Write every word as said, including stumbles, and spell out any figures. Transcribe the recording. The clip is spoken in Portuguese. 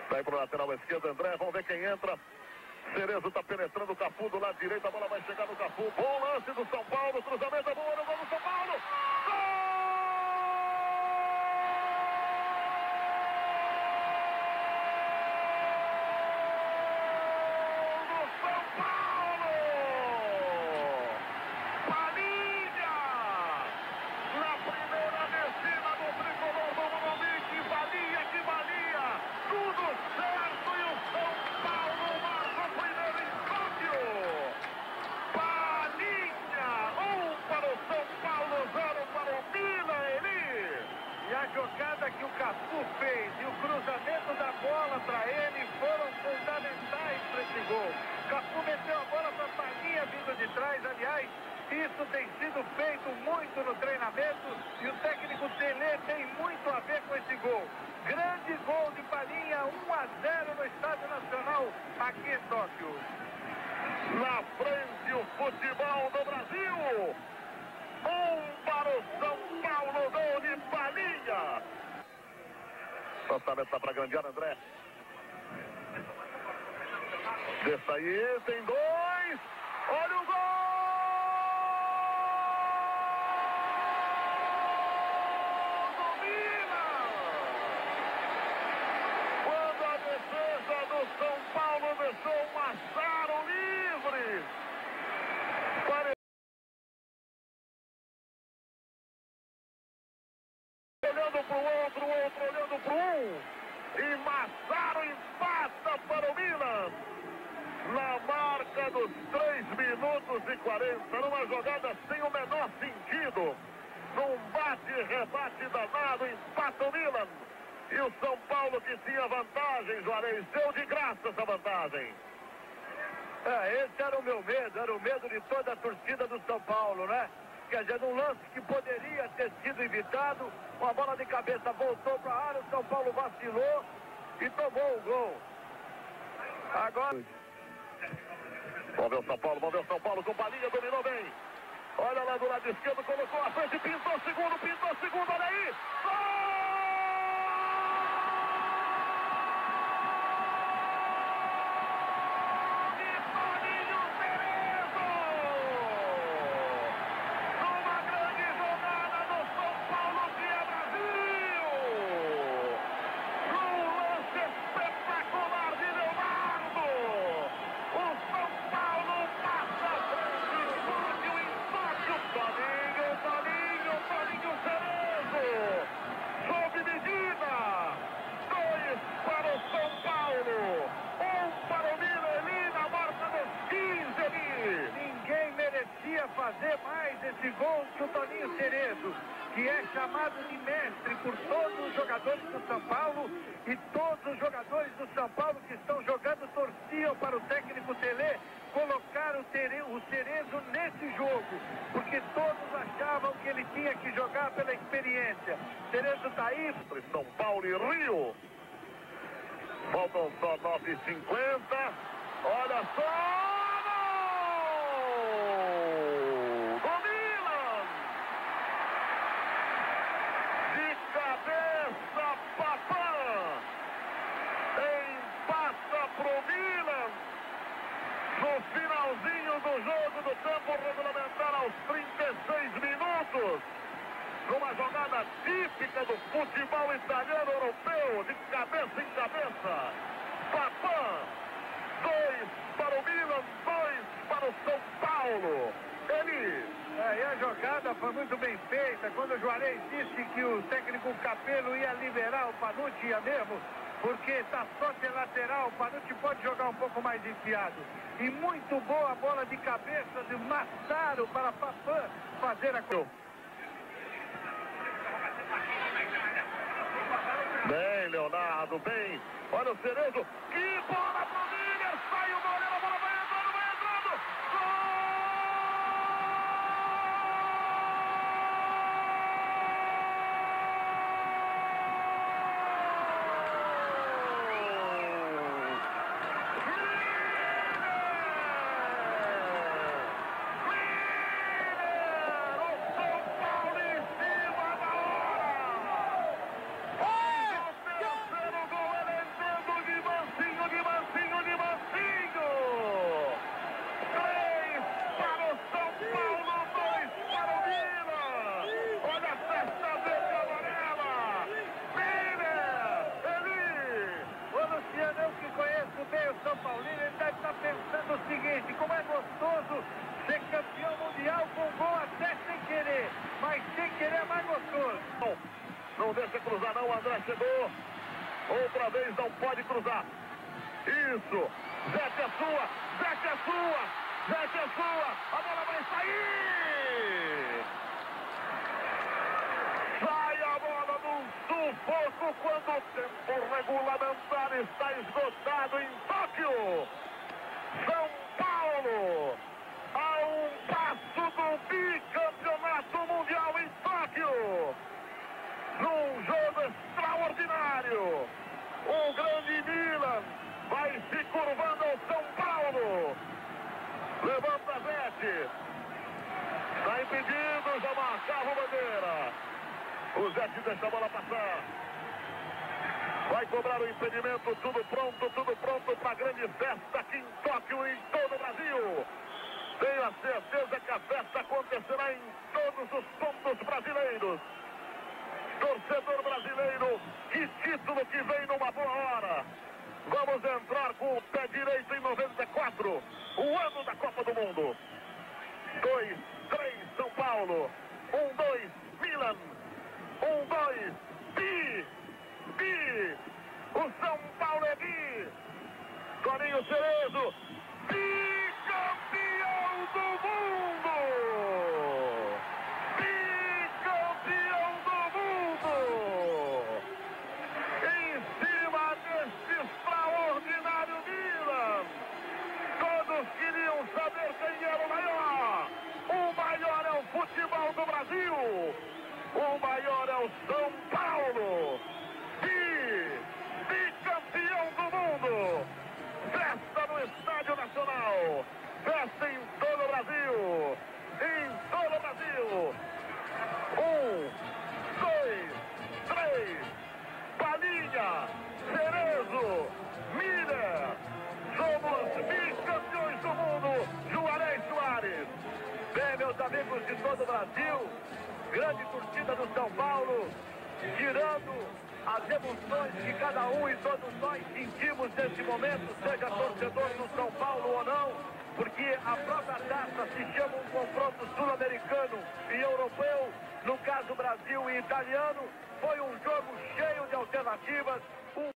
Vai pro lateral esquerdo, André. Vamos ver quem entra. Cerezo tá penetrando o Cafu do lado direito. A bola vai chegar no Cafu. Bom lance do São Paulo. Cruzamento é bom. Olha o gol do São Paulo. Gol! Jogada que o Cafu fez e o cruzamento da bola para ele foram fundamentais para esse gol. Cafu meteu a bola para a Palinha vindo de trás. Aliás, isso tem sido feito muito no treinamento e o técnico Tele tem muito a ver com esse gol. Grande gol de Palinha, um a zero no Estádio Nacional aqui em Tóquio. Na frente o futebol do Brasil. Um para o São Paulo, gol de Palinha. Lançamento para a grande área, André. Desça aí, tem dois. Olha o gol! Domina! Quando a defesa do São Paulo deixou o Massaro livre. Olhando para o outro, o outro olhando para um. E Massaro empata para o Milan. Na marca dos três minutos e quarenta. Numa jogada sem o menor sentido. Num bate-rebate danado, empata o Milan. E o São Paulo, que tinha vantagem, Juarez, deu de graça essa vantagem. É, esse era o meu medo, era o medo de toda a torcida do São Paulo, né? Quer dizer, num lance que poderia ter sido evitado, uma bola de cabeça voltou para a área, o São Paulo vacilou e tomou o gol. Agora... Vamos ver o São Paulo, vamos ver o São Paulo com Palinha, dominou bem. Olha lá do lado esquerdo, colocou a frente, pintou segundo, pintou segundo, olha aí! Gol! Fazer mais esse gol que o Toninho Cerezo, que é chamado de mestre por todos os jogadores do São Paulo, e todos os jogadores do São Paulo que estão jogando torciam para o técnico Tele colocar o, Tere, o Cerezo nesse jogo, porque todos achavam que ele tinha que jogar pela experiência. Cerezo está aí. São Paulo e Rio. Faltam só nove e cinquenta. Olha só! Pro Milan, no finalzinho do jogo do tempo regulamentar aos trinta e seis minutos, numa jogada típica do futebol italiano europeu, de cabeça em cabeça. Papin, dois para o Milan, dois para o São Paulo. Ele... É, e a jogada foi muito bem feita. Quando o Juarez disse que o técnico Capello ia liberar o Panucci, ia mesmo, porque está só de lateral, o Panucci pode jogar um pouco mais enfiado. E muito boa a bola de cabeça de Massaro para Papin fazer a gol. Bem, Leonardo, bem. Olha o Cerezo. Que bola pro Miller! Sai o goleiro, a bola vai entrando, vai entrando! Gol! chegou. Outra vez não pode cruzar. Isso. Zete é sua. Zete é sua. Zete é sua. A bola vai sair. Sai a bola num sufoco quando o tempo regulamentar está esgotado em Tóquio. São Paulo, a um passo do bicampeonato mundial em Tóquio. Num jogo extraordinário, o grande Milan vai se curvando ao São Paulo. Levanta Zete. Está impedido, já marcava o Bandeira. O Zete deixa a bola passar. Vai cobrar o impedimento, tudo pronto, tudo pronto para a grande festa aqui em Tóquio e em todo o Brasil. Tenho a certeza que a festa acontecerá em todos os pontos brasileiros. Torcedor brasileiro, que título que vem numa boa hora. Vamos entrar com o pé direito em noventa e quatro, o ano da Copa do Mundo. Dois, três, São Paulo. Um, dois, Milan. Um, dois, Bi. Bi. O São Paulo é Bi. Toninho Cerezo, bicampeão do mundo. Bicampeão do mundo. Em cima deste extraordinário Milan. Todos queriam saber quem era o maior. O maior é o futebol do Brasil. O maior é o São Paulo. Bi, bicampeão do mundo. Festa no Estádio Nacional. Festa em todo o Brasil. Em todo o Brasil. Um, dois, três. Palinha, Cerezo, Miller. Somos bicampeões do mundo. Juarez Soares. Bem, meus amigos de todo o Brasil, grande torcida do São Paulo, tirando as emoções que cada um e todos nós sentimos nesse momento, seja torcedor do São Paulo ou não, porque a própria taça se chama um confronto sul-americano e europeu, no caso Brasil e italiano. Foi um jogo cheio de alternativas. Um